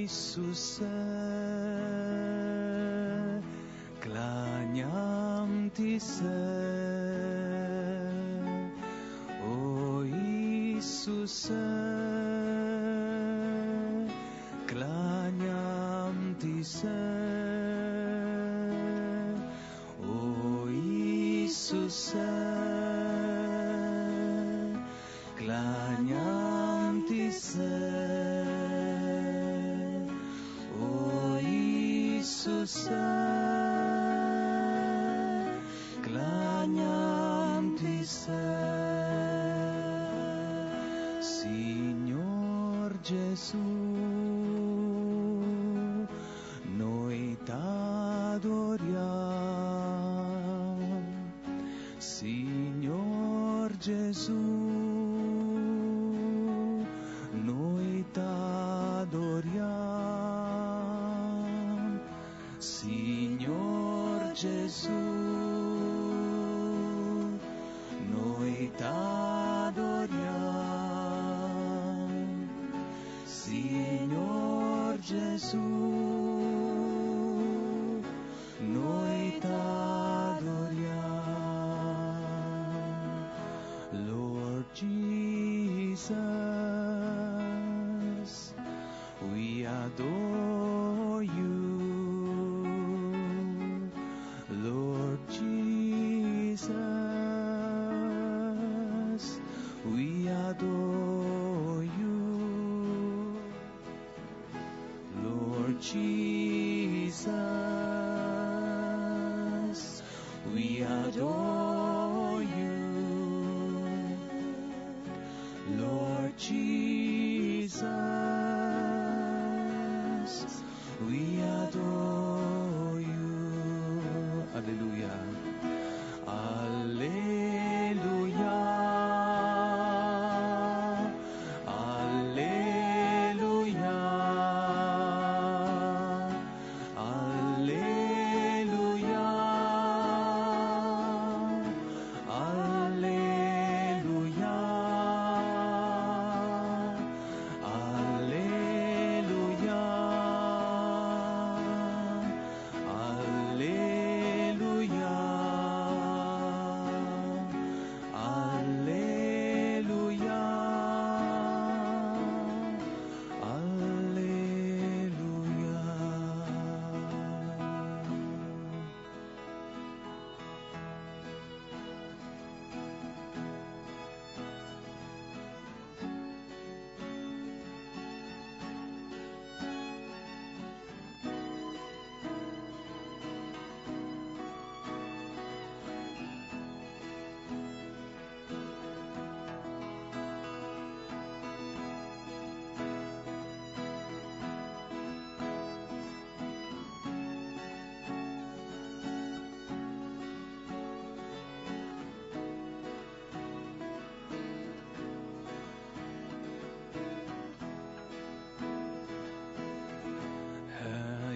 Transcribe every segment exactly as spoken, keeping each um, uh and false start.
Isuse, klanjam ti se, o Isuse, klanjam ti se, o Isuse, klanjam ti se. Isuse, klanjam ti se, Signor Gesù, noi t'adoriamo, Signor Gesù, noi t'adoriamo. Signor Gesù, noi t'adoriamo. Signor Gesù, noi t'adoriamo. Lord Jesus, we adore you. Lord Jesus, we adore you. Lord Jesus, we adore you. Lord Jesus, we adore you. Alleluia. Alleluia. Alleluia. Alleluia. Alleluia. Alleluia. Alleluia. Alleluia. Alleluia. Herr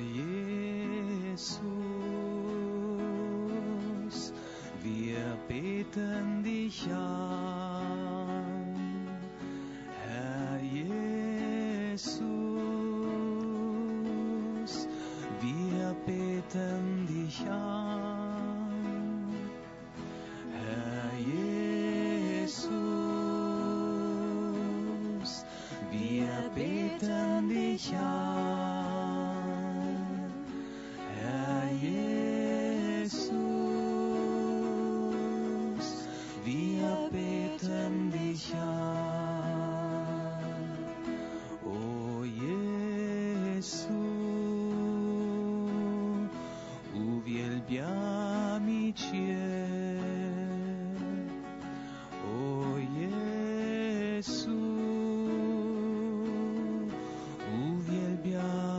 Jesus, wir beten dich an. Herr Jesus, wir beten dich an. Herr Jesus, wir beten dich an. Herr Jesus, wir beten dich an. O Gesù, uwielbiamy Cię. O Gesù, uwielbiamy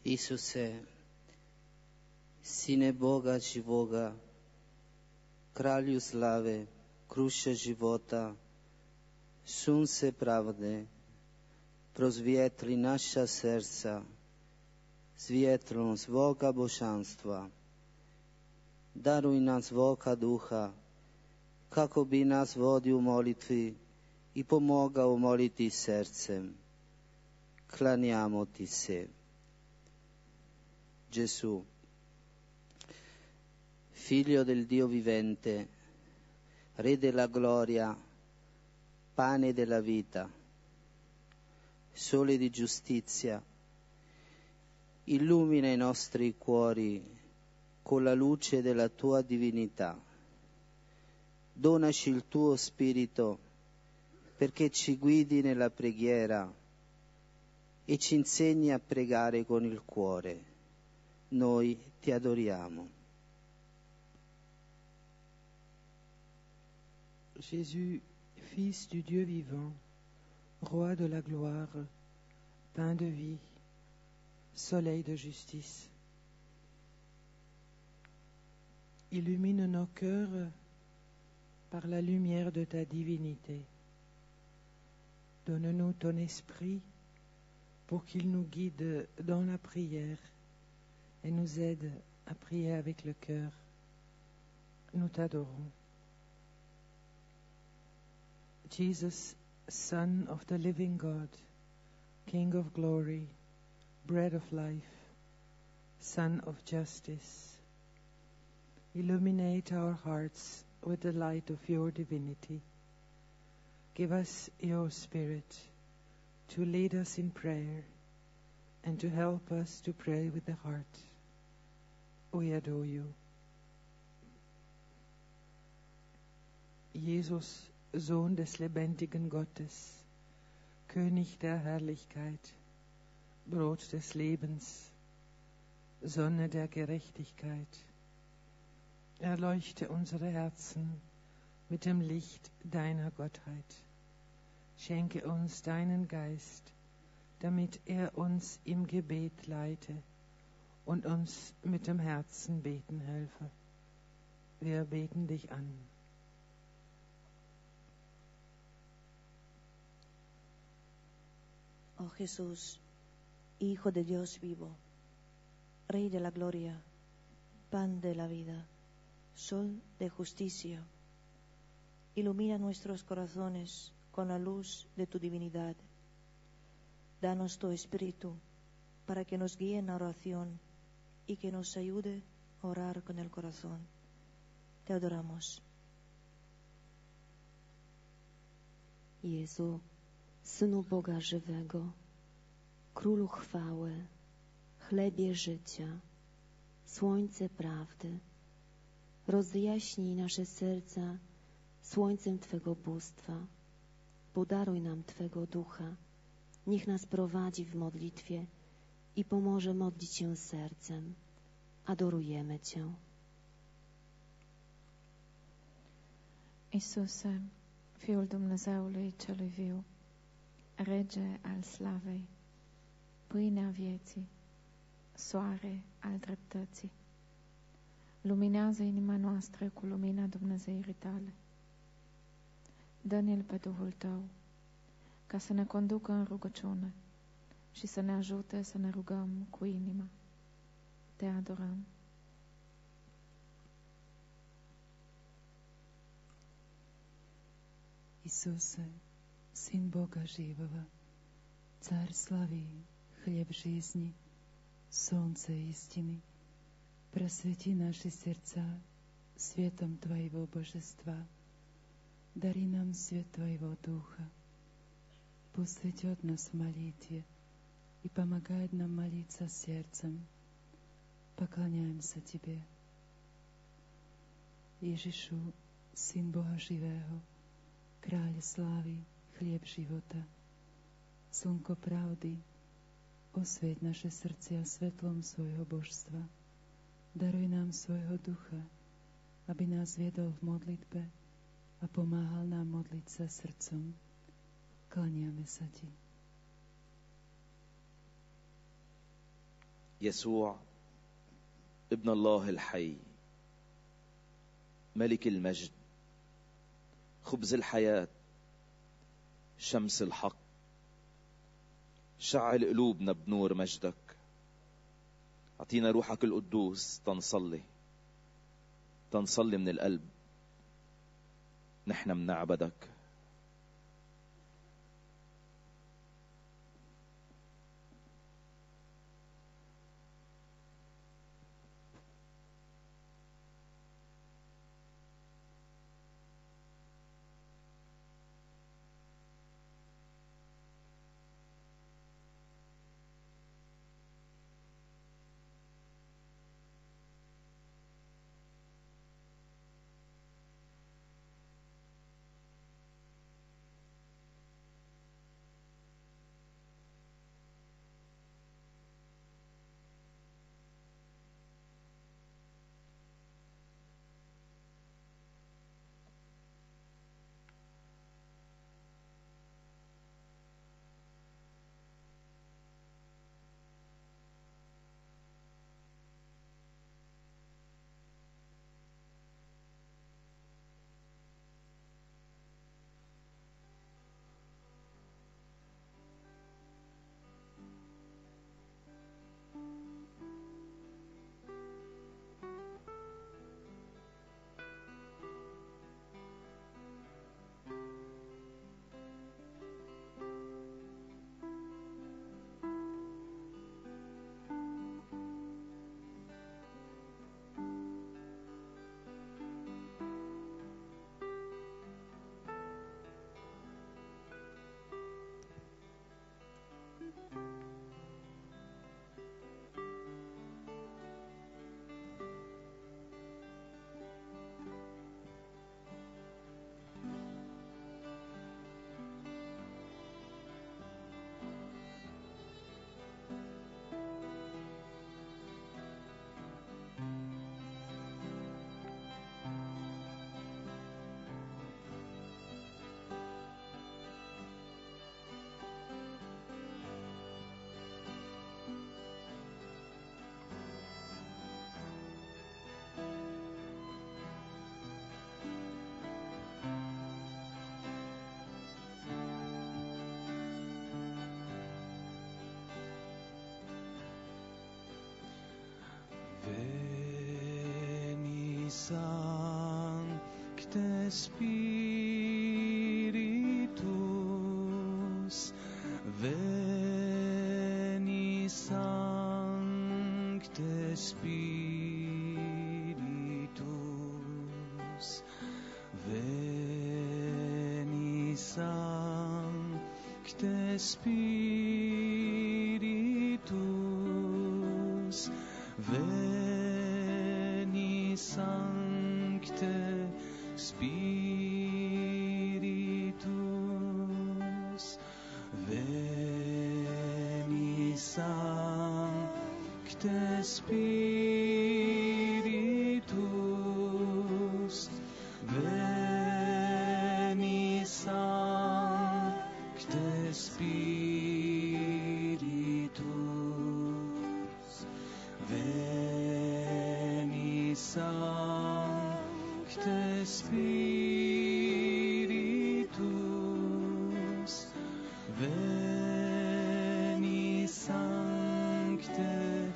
Isuse, Sine Boga živoga, Kralju slave, Kruša života, Sunce pravde, prozvijetri naša srca s vjetrom svoga božanstva. Daruj nam svoga duha, kako bi nas vodio u molitvi i pomogao moliti srcem. Klaniamo ti se. Gesù, Figlio del Dio vivente, Re della gloria, pane della vita, Sole di giustizia, illumina i nostri cuori con la luce della tua divinità. Donaci il tuo spirito perché ci guidi nella preghiera e ci insegni a pregare con il cuore. Noi ti adoriamo. Jésus, Fils du Dieu vivant, Roi de la gloire, Pain de vie, Soleil de justice, illumine nos cœurs par la lumière de ta divinité. Donne-nous ton esprit pour qu'il nous guide dans la prière et nous aide à prier avec le cœur. Nous t'adorons. Jesus, Son of the living God, King of glory, Bread of life, Son of justice, illuminate our hearts with the light of your divinity. Give us your Spirit to lead us in prayer and to help us to pray with the heart. We adore you. Jesus, Sohn des lebendigen Gottes, König der Herrlichkeit, Brot des Lebens, Sonne der Gerechtigkeit, erleuchte unsere Herzen mit dem Licht deiner Gottheit. Schenke uns deinen Geist, damit er uns im Gebet leite und uns mit dem Herzen beten helfe. Wir beten dich an. Oh Jesús, Hijo de Dios vivo, Rey de la gloria, Pan de la vida, Sol de justicia, ilumina nuestros corazones con la luz de tu divinidad. Danos tu Espíritu para que nos guíe en la oración y que nos ayude a orar con el corazón. Te adoramos. Jezu, Synu Boga żywego, Królu chwały, chlebie życia, słońce prawdy, rozjaśnij nasze serca słońcem Twego bóstwa, podaruj nam Twego ducha, niech nas prowadzi w modlitwie i pomoże modlić się sercem. Adorujemy Cię. Iisuse, Fiul Dumnezeului celui viu, Rege al slavei, pâinea vieții, soare al dreptății, luminează inima noastră cu lumina Dumnezeirii Tale. Dă-ne-l pe Duhul Tău, ca să ne conducă în rugăciune și să ne ajute să ne rugăm cu inima. Te adorăm. Isuse, Syn Boga живого, Царь славы, хлеб жизни, солнце истины, просвети наши сердца светом Твоего божества, дари нам свет Твоего Духа, пусть ведет нас в молитве и помогает нам молиться сердцем. Поклоняемся Тебе. Ježišu, Syn Boha živého, Kráľ slávy, chlieb života, slnko pravdy, osvieť naše srdcia svetlom svojho božstva. Daruj nám svojho ducha, aby nás viedol v modlitbe a pomáhal nám modliť sa srdcom. Klaniame sa Ti. يسوع ابن الله الحي، ملك المجد، خبز الحياة، شمس الحق، شعل قلوبنا بنور مجدك. أعطينا روحك القدوس تنصلي تنصلي من القلب. نحن منعبدك. Sancte Spiritus, veni Sancte Spiritus, veni Sancte Spiritus, veni Sancte Spiritus, veni Sancte Spiritus, veni Sancte Spiritus, veni Sancte Spiritus, veni Sancte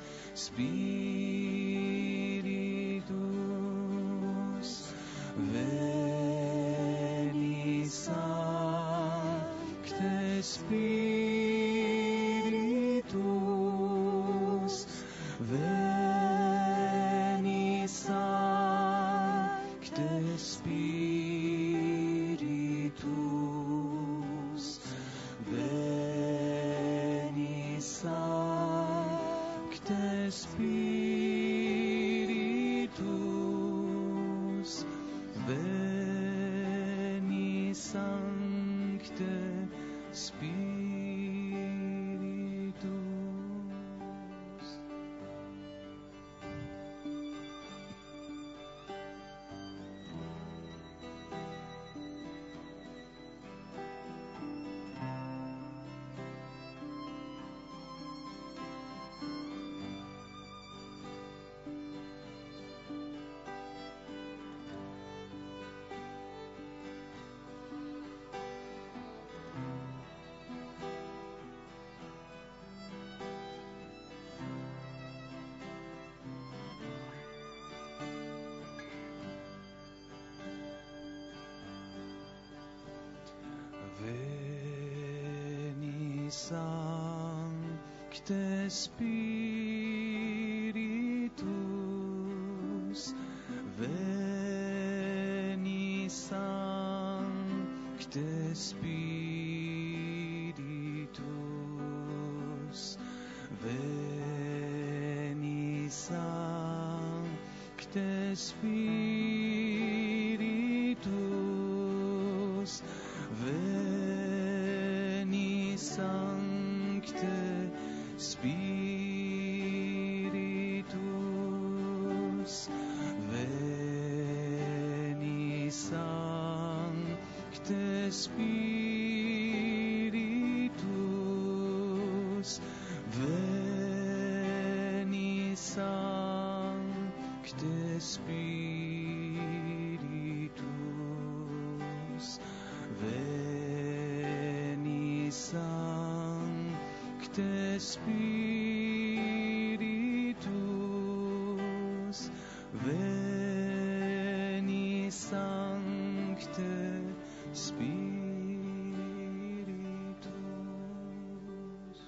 Spiritus, veni Sancte Spiritus, veni Sancte Spiritus, veni Sancte Spiritus, veni Sancte Spiritus. Sancte Spiritus, veni Sancte Spiritus, veni Sancte Spiritus, veni Sancte Spiritus, veni Sancte Spiritus, veni Sancte Spiritus, veni Sancte Spiritus, veni Sancte Spiritus.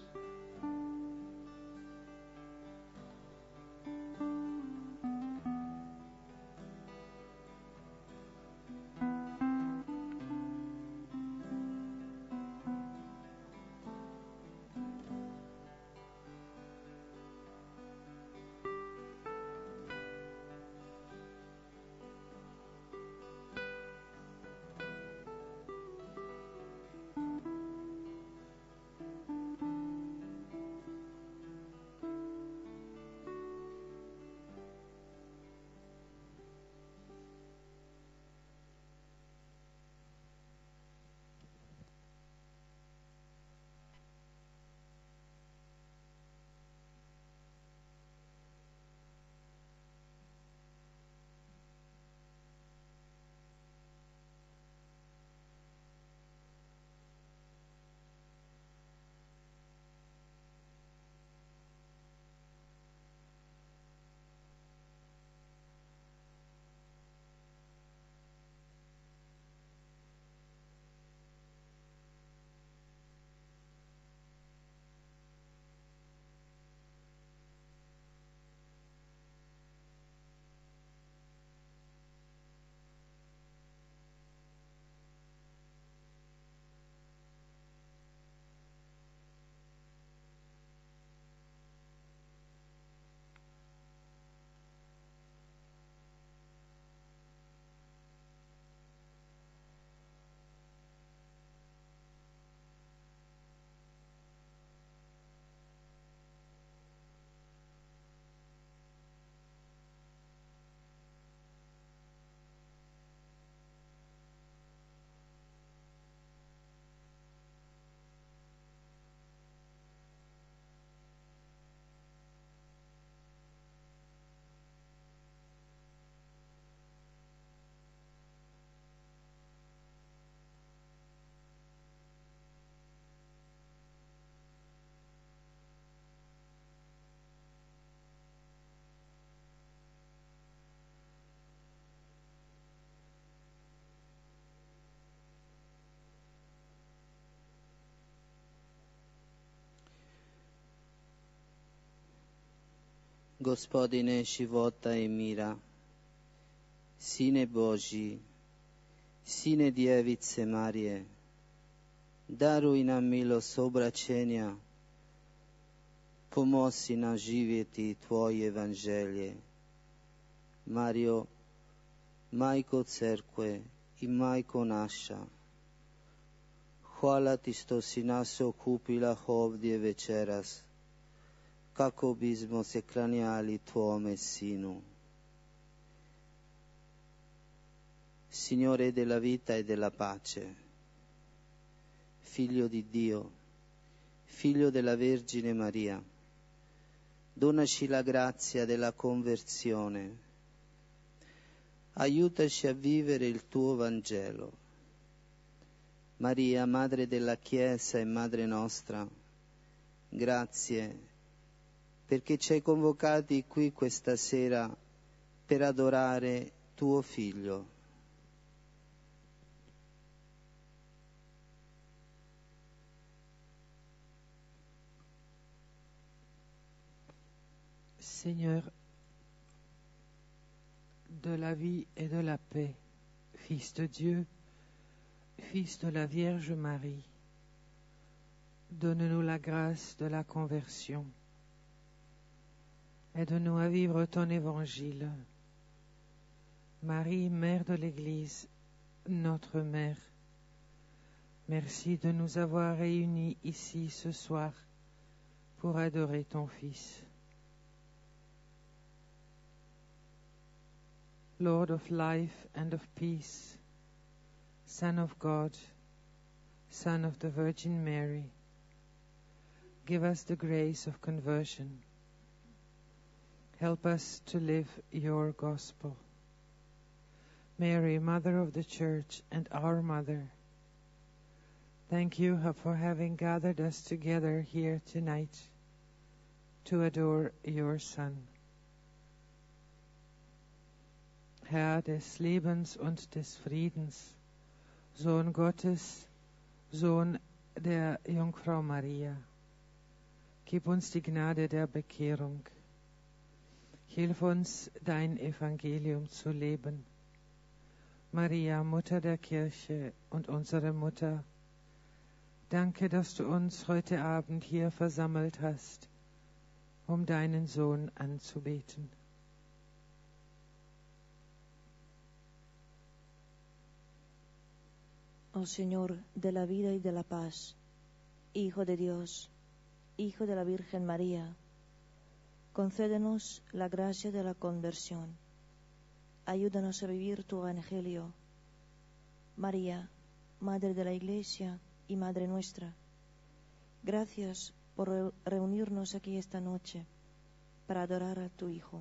Gospodine, života i mira, Sine Božji, Sine Djevice Marije, daruj nam milost obraćenja, pomozi nam živjeti Tvoje evanđelje. Mario, Majko Crkve i Majko naša, hvala Ti što si nas okupila ovdje večeras, kako bismo se klanjali Tvome Sinu. Signore della vita e della pace, Figlio di Dio, Figlio della Vergine Maria, donaci la grazia della conversione, aiutaci a vivere il Tuo Vangelo. Maria, Madre della Chiesa e Madre nostra, grazie perché ci hai convocati qui questa sera per adorare Tuo Figlio. Seigneur de la vie et de la paix, Fils de Dieu, Fils de la Vierge Marie, donne-nous la grâce de la conversion. Aide-nous à vivre ton évangile. Marie, Mère de l'Église, notre Mère, merci de nous avoir réunis ici ce soir pour adorer ton Fils. Lord of life and of peace, Son of God, Son of the Virgin Mary, give us the grace of conversion. Help us to live your gospel. Mary, Mother of the Church and our Mother, thank you for having gathered us together here tonight to adore your Son. Herr des Lebens und des Friedens, Sohn Gottes, Sohn der Jungfrau Maria, gib uns die Gnade der Bekehrung. Hilf uns, dein Evangelium zu leben. Maria, Mutter der Kirche und unsere Mutter, danke, dass du uns heute Abend hier versammelt hast, um deinen Sohn anzubeten. Oh Señor de la vida y de la paz, Hijo de Dios, Hijo de la Virgen María, concédenos la gracia de la conversión. Ayúdanos a vivir tu Evangelio. María, Madre de la Iglesia y Madre nuestra, gracias por re- reunirnos aquí esta noche para adorar a tu Hijo.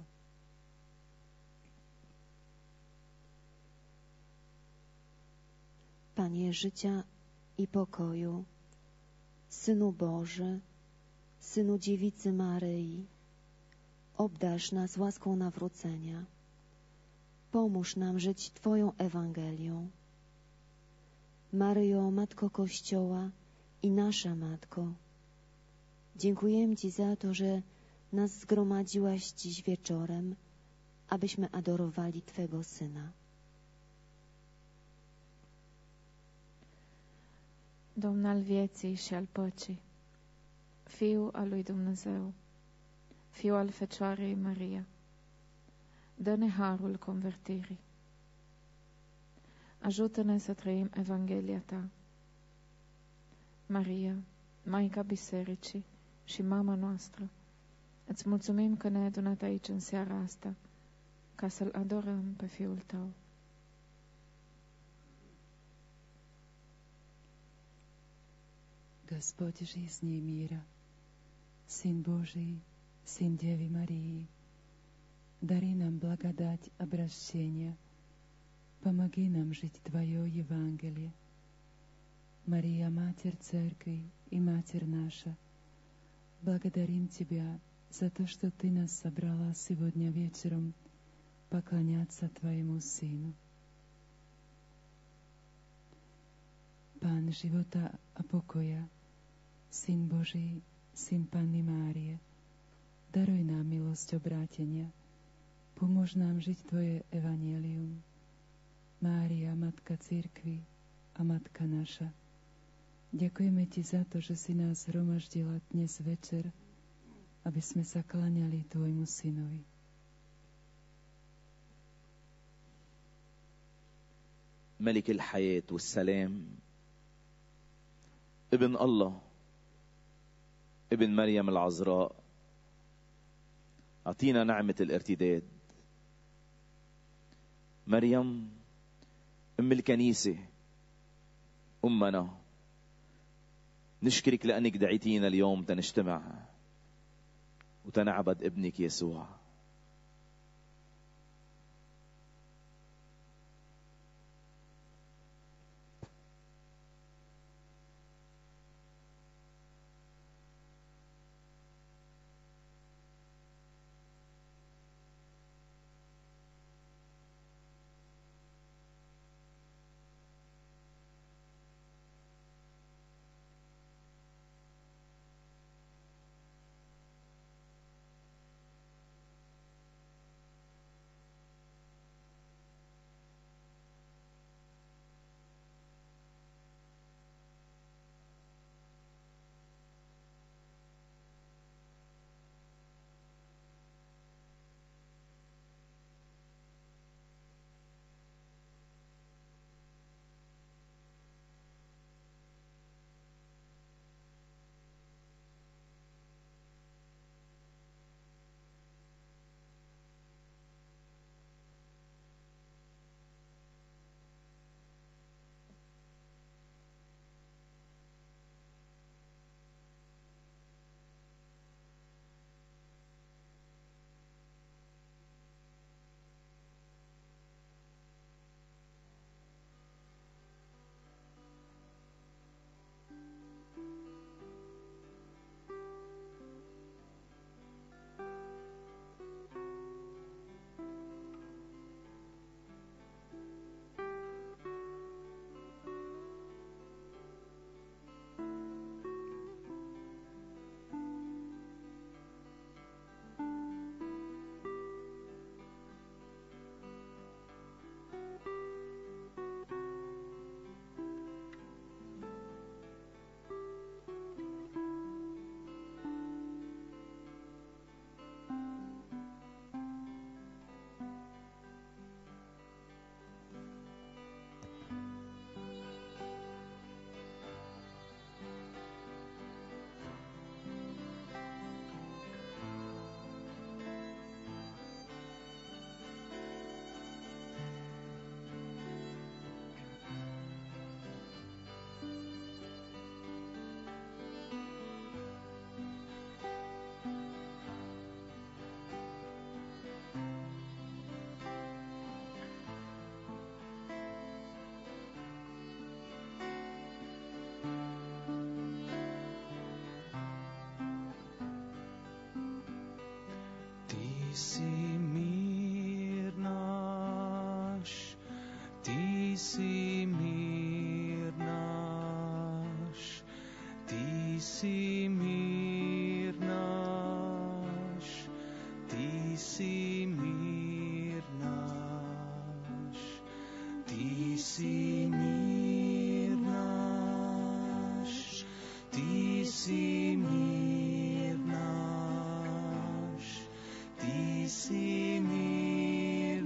Panie życia i pokoju, Synu Boży, Synu Dziewicy Maryi, obdarz nas łaską nawrócenia. Pomóż nam żyć Twoją Ewangelią. Maryjo, Matko Kościoła i nasza Matko, dziękujemy Ci za to, że nas zgromadziłaś dziś wieczorem, abyśmy adorowali Twego Syna. Domn al vieții și al păcii, Fiul al lui Dumnezeu, Fiul al Fecioarei Maria, dă-ne harul convertirii. Ajută-ne să trăim Evanghelia Ta. Maria, Maica Bisericii și mama noastră, îți mulțumim că ne-ai adunat aici în seara asta ca să-L adorăm pe Fiul Tău. Господь жизни и мира, Сын Божий, Сын Девы Марии, дари нам благодать обращения, помоги нам жить Твое Евангелие. Мария, Матерь Церкви и Матерь наша, благодарим Тебя за то, что Ты нас собрала сегодня вечером поклоняться Твоему Сыну. Pán života a pokoja, Syn Boží, Syn Panny Márie, daruj nám milosť obrátenia, pomôž nám žiť Tvoje evanjelium. Mária, Matka Cirkvi a Matka naša, ďakujeme Ti za to, že si nás zhromaždila dnes večer, aby sme sa kláňali Tvojmu Synovi. ملك الحياة والسلام، ابن الله، ابن مريم العذراء، أعطينا نعمة الارتداد. مريم أم الكنيسة، أمنا، نشكرك لأنك دعيتينا اليوم تنجتمع وتنعبد ابنك يسوع. si mir naš, ti si mir naš, ti si mir naš, ti si mir naš, ti si mir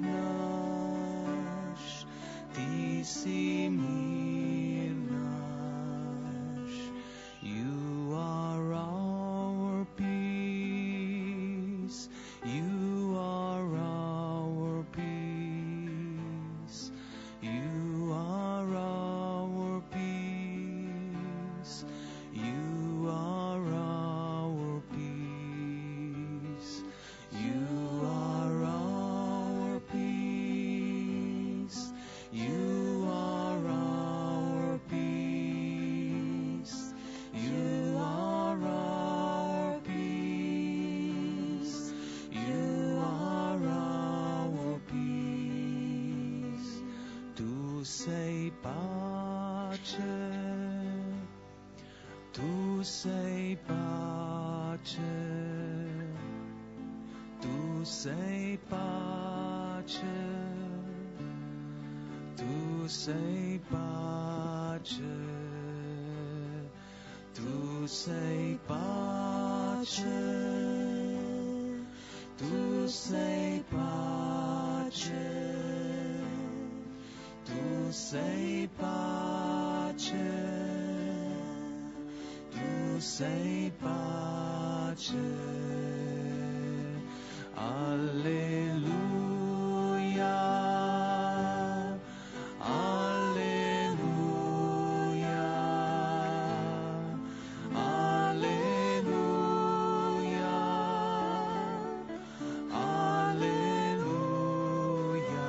naš, ti si mir naš. You are our peace, you are our peace, you are our peace, you are our peace, you are our peace, you are our peace, you are our peace, you are our peace. Tu sei pace, tu sei pace, tu sei pace, tu sei pace, tu sei pace, tu sei pace, tu sei pace, tu sei pace. Alleluia, alleluia, alleluia, alleluia,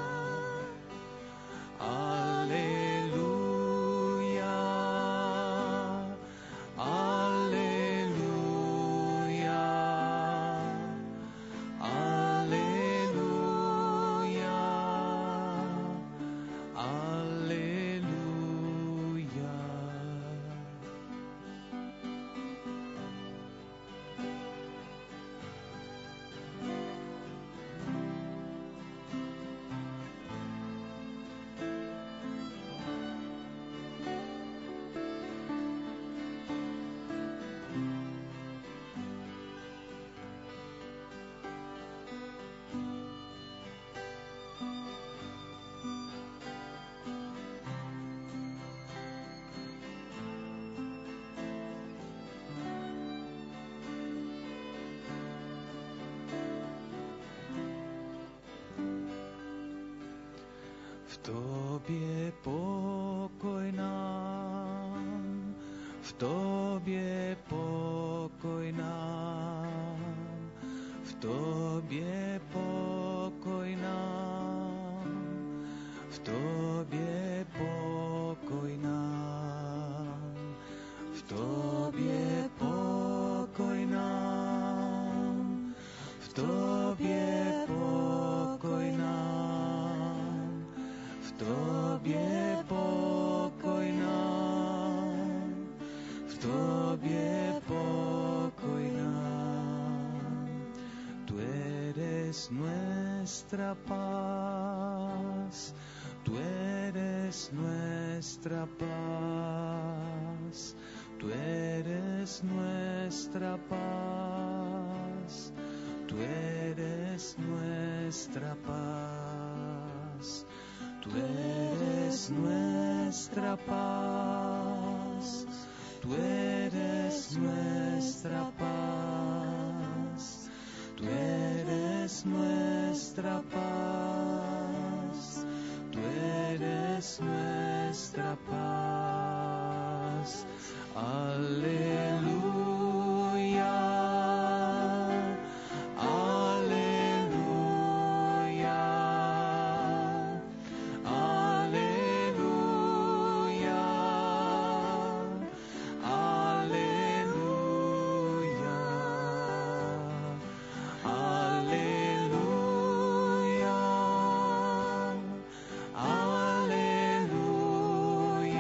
alleluia, alleluia, alleluia, alleluia. V Tobě pokoj nám, v Tobě pokoj nám, v Tobě pokoj nám, v Tobě pokoj nám, v Tobě pokoj nám, v Tobě pokoj nám, v Tobě pokoj nám, v Tobě pokoj nám. Tú eres nuestra paz, Tú eres nuestra paz, Tú eres nuestra paz, Tú eres nuestra paz. Tú eres nuestra paz, Tú eres nuestra paz, Tú eres nuestra paz, Tú eres nuestra paz. Aleluya. Aleluya.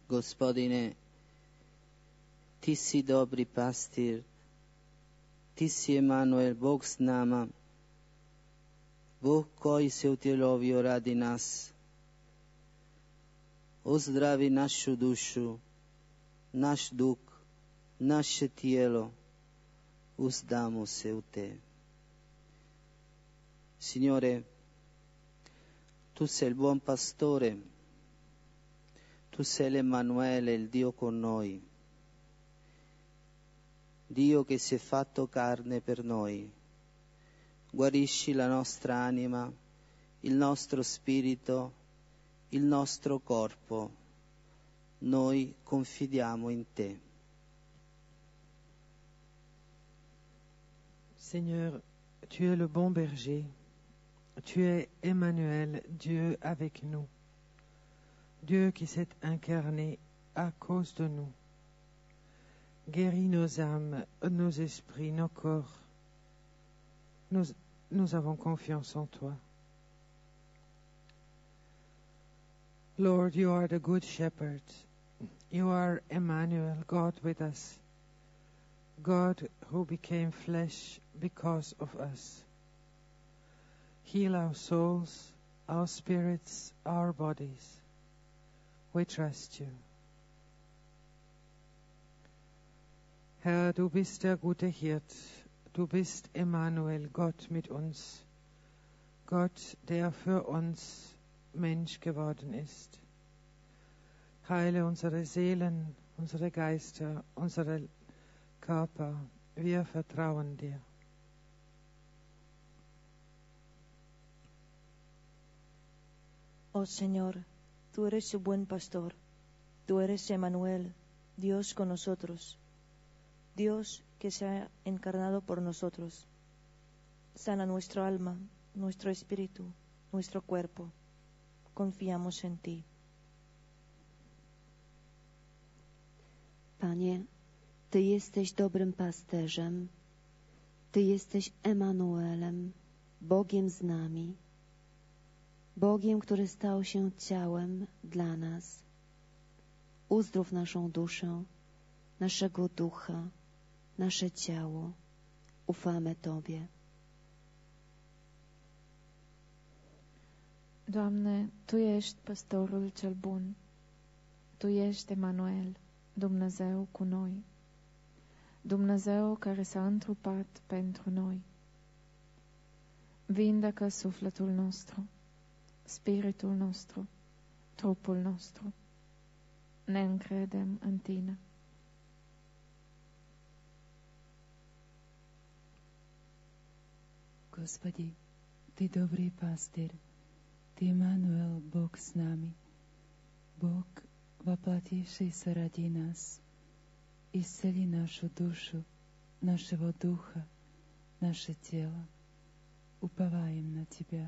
Gospodine, Ti si dobri pastir, Ti si Emanuel, Bog s nama, Bog koji se utjelovio radi nas. Ozdravi našu dušu, naš duh, naše tijelo, uzdamo se u Te. Signore, Tu sei il buon pastore, Tu sei l'Emanuele, il Dio con noi, Dio che si è fatto carne per noi. Guarisci la nostra anima, il nostro spirito, il nostro corpo. Noi confidiamo in Te. Seigneur, Tu es le bon berger. Tu es Emmanuel, Dieu avec nous. Dieu qui s'est incarné à cause de nous. Guéris nos âmes, nos esprits, nos corps. Nous, nous avons confiance en toi. Lord, you are the good shepherd. You are Emmanuel, God with us. God who became flesh because of us. Heal our souls, our spirits, our bodies. We trust you. Herr, du bist der gute Hirt. Du bist Emmanuel, Gott mit uns. Gott, der für uns Mensch geworden ist. Heile unsere Seelen, unsere Geister, unsere Körper. Wir vertrauen dir. Oh Señor, tú eres el buen pastor. Tú eres Emmanuel, Dios con nosotros. Dios que se ha encarnado por nosotros. Sana nuestro alma, nuestro espíritu, nuestro cuerpo. Confiamos en ti. Panie, Ty jesteś dobrym pasterzem. Ty jesteś Emanuelem, Bogiem z nami. Bogiem, który stał się ciałem dla nas. Uzdrów naszą duszę, naszego ducha, nasze ciało. Ufamy Tobie. Doamne, Tu ești păstorul cel bun. Tu ești Emanuel, Dumnezeu cu noi. Dumnezeu care s-a întrupat pentru noi. Vindecă sufletul nostru, spiritul nostru, trupul nostru. Ne încredem în Tine. Gospodi, Ty dobrý pastier, Ty Emanuel, Bog s nami, Bog воплотивший sa ради нас, исцели нашу душу, нашего духа, наше тело. Уповаем на Тебя.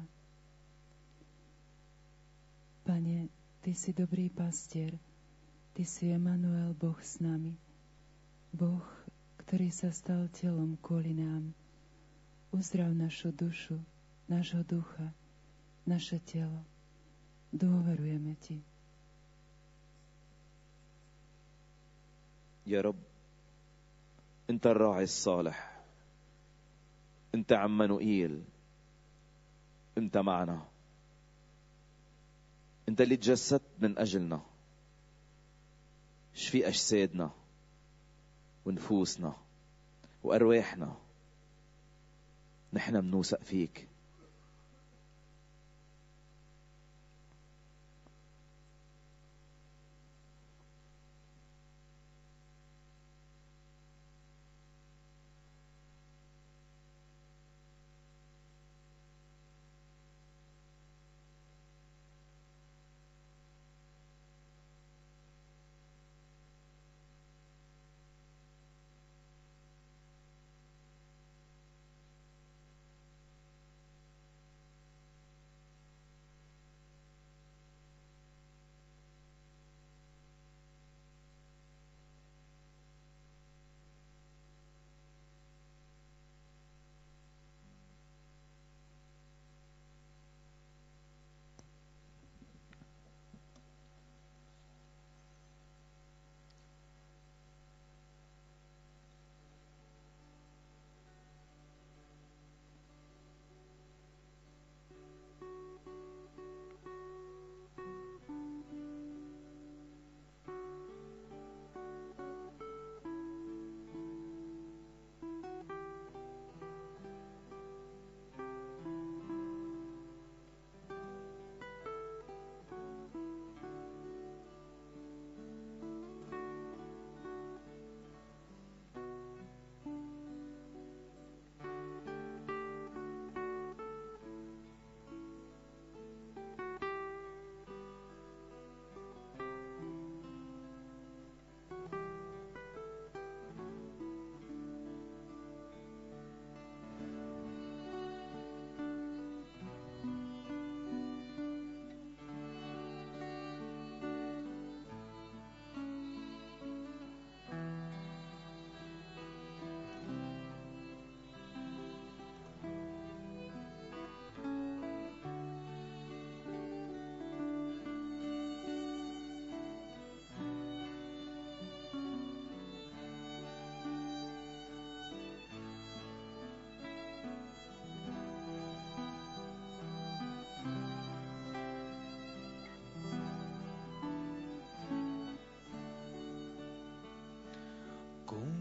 Pane, Ty si dobrý pastier, Ty si Emanuel, Boh s nami, Boh, ktorý sa stal telom kvôli nám. Uzdrav našu dušu, nášho ducha, naše telo. Dôverujeme Ti. يا رب أنت الراعي الصالح، أنت عمانوئيل، أنت معنا، أنت اللي تجسدت من أجلنا. شفي أجسادنا ونفوسنا وأرواحنا. نحن منوثق فيك.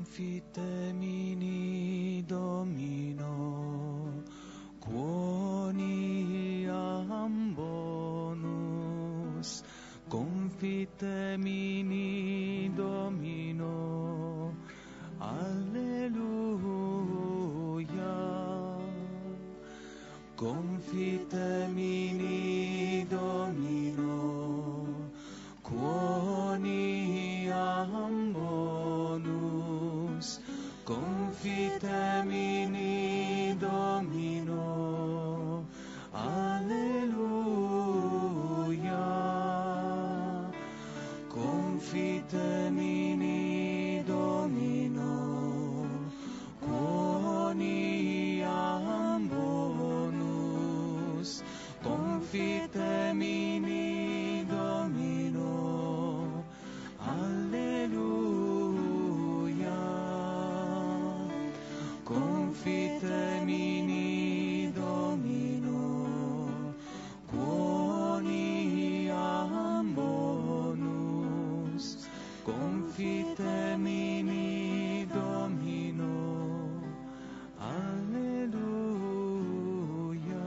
confitemini Domino, quoniam bonus, confitemini Domino, alleluia. Confitemini Domino, quoniam bonus, confitemini Domino, alleluia. Confitemini Domino, quoniam bonus, confitemini Domino, alleluia. Confitemini Domino, quoniam bonus, confitemini Domino, alleluia.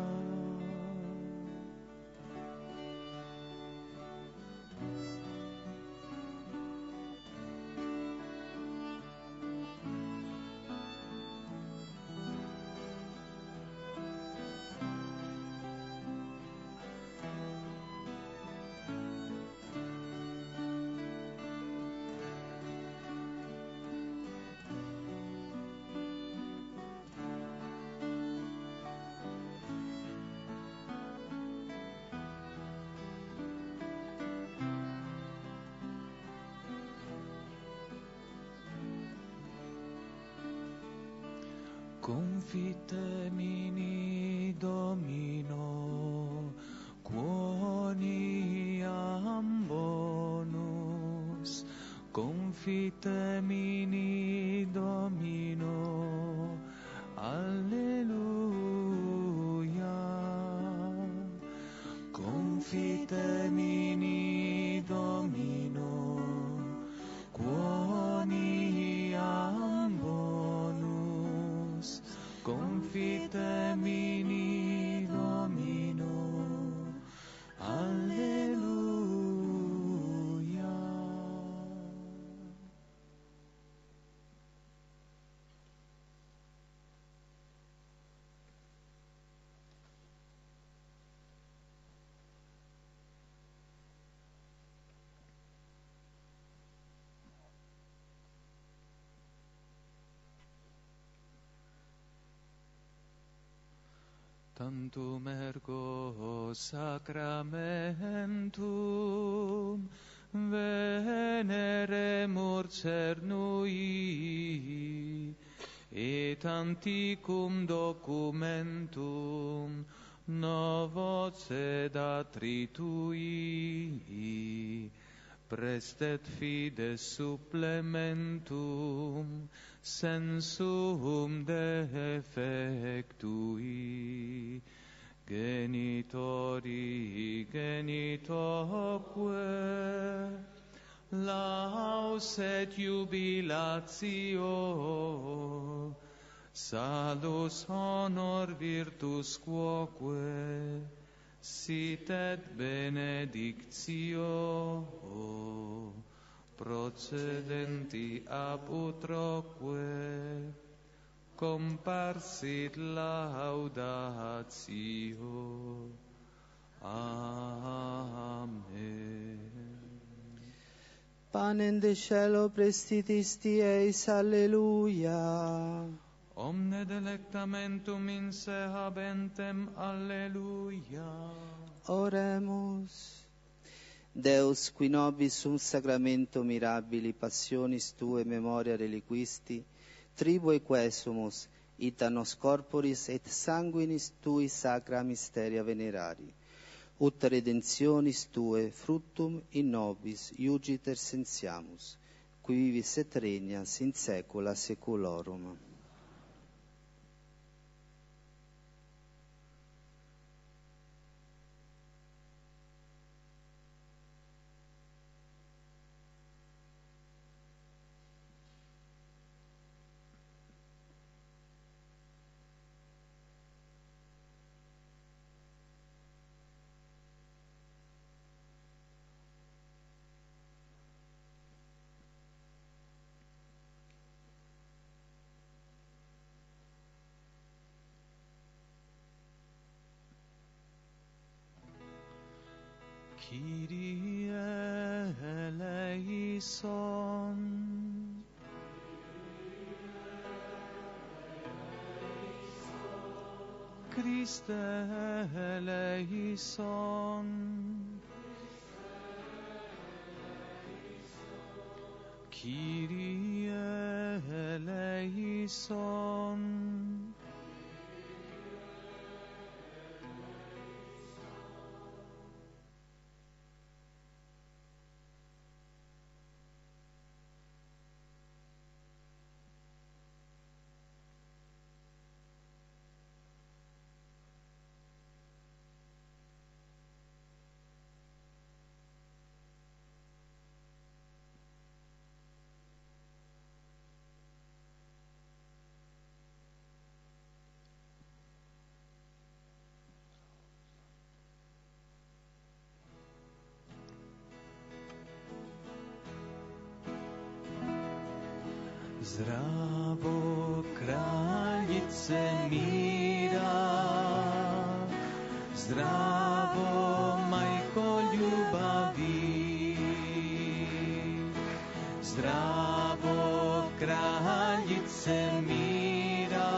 Confitemini Domino, quoniam bonus, confitemini Domino, alleluia. Confitemini Domino, quoniam bonus, confitemini Domino, alleluia. Tantum ergo sacramentum veneremur cernui, et antiquum documentum novo sedatri tui, prestet fides supplementum sensum defectui, genitori genitoque, laus et jubilatio, salus honor virtus quoque, sit et benedictio, procedenti ab utroque, comparsit laudatio. Amen. Panem de cielo prestitis eis, alleluia. Omne delectamentum in se habentem, alleluia. Oremus. Deus, qui nobis sum sacramento mirabili passionis Tue memoria reliquisti, tribue quesumus, ita nos corporis et sanguinis Tui sacra mysteria venerari, ut redemptionis Tue fructum in nobis iugiter sensiamus, qui vivis et regnas in saecula saeculorum. Kyrie eleison. Christe eleison. Kyrie eleison. Zdravo, kraljice mira, zdravo, majko ljubavi, zdravo, kraljice mira,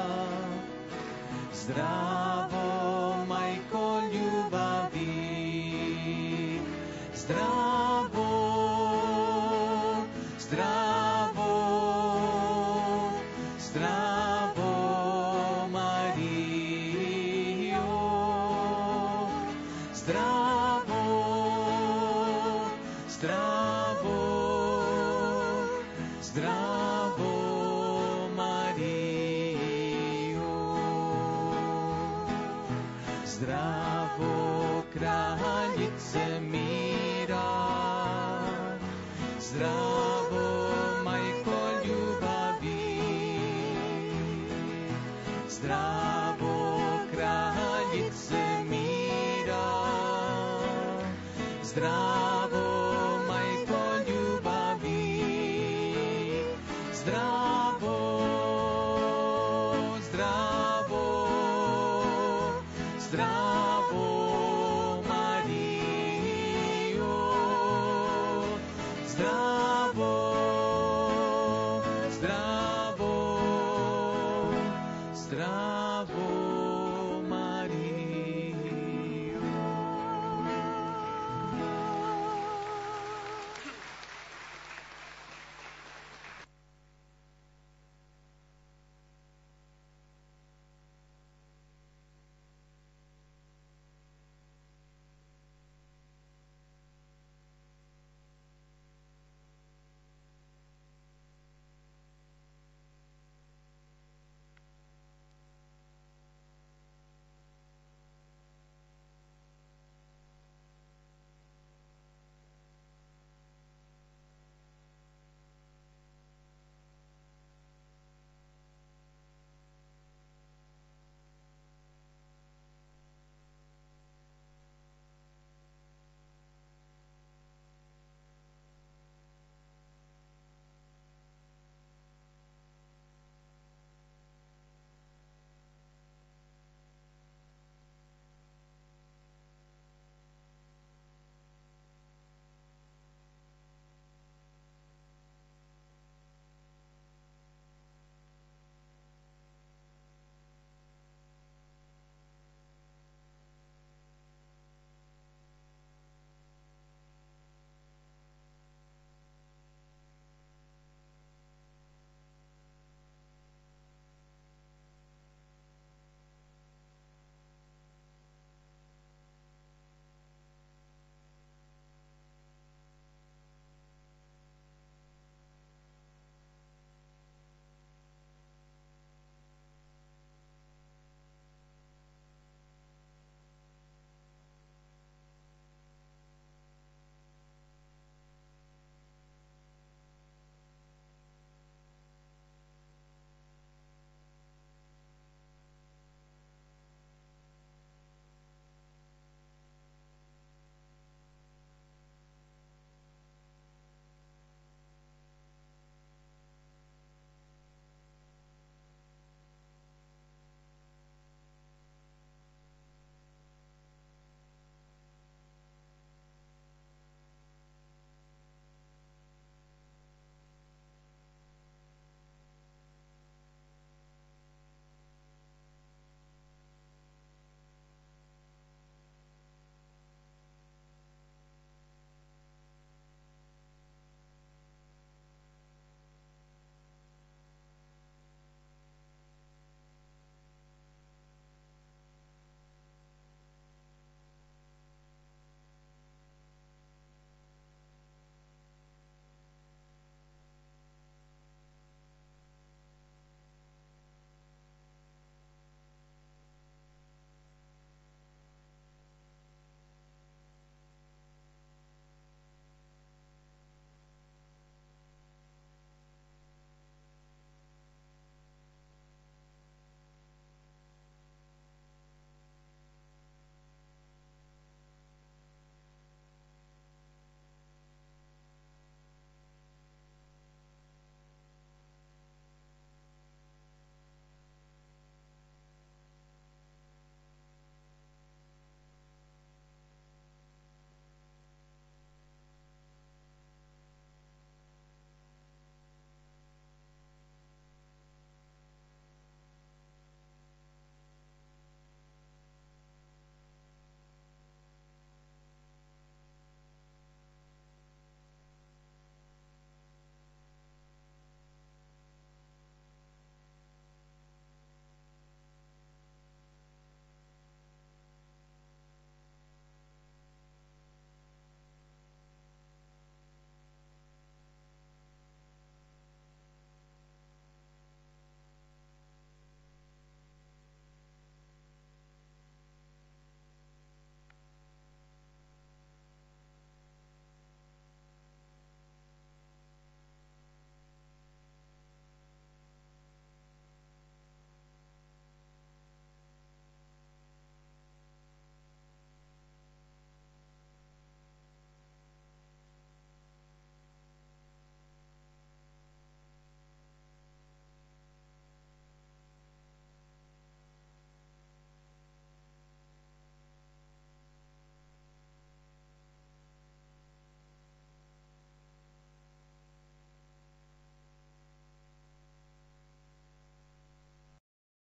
zdravo, majko ljubavi, zdravo, zdravo. Zdravo, kraljice mira, zdravo, majko ljubavi, zdravo, kraljice mira, zdravo, majko ljubavi, zdravo, zdravo, zdravo, Marijo, zdravo.